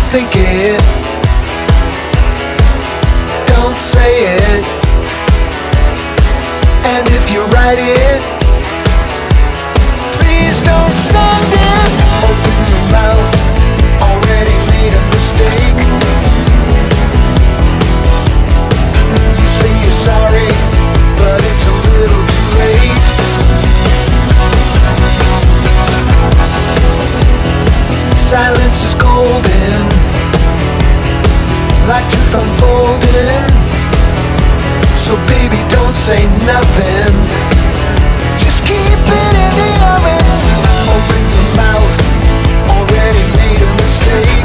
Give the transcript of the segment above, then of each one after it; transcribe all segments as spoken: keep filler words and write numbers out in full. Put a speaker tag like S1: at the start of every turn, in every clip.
S1: think it, don't say it. And if you write it, please don't send it. Open your mouth, already made a mistake. You say you're sorry, but it's a little too late. Silence is golden, like truth unfolding. So baby, don't say nothing, just keep it in the oven. Open your mouth, already made a mistake.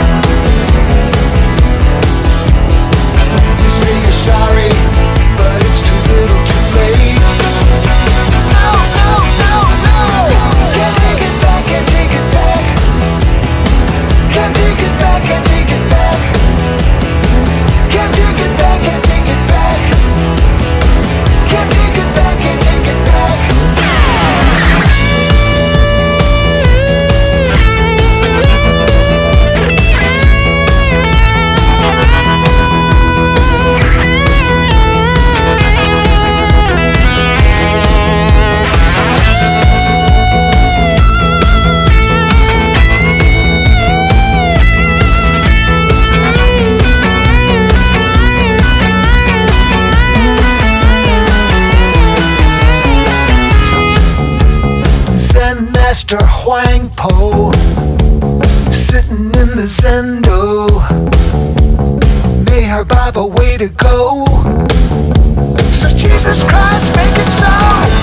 S1: You say you're sorry, but it's too little too late. No, no, no, no, can't take it back, can't take it back. Can't take it back, can't take it back. Can't take it back, can't take it back. Can't take it back, can't take it back. Master Huang Po, sitting in the Zendo. Meher Baba, way to go. So Jesus Christ, make it so.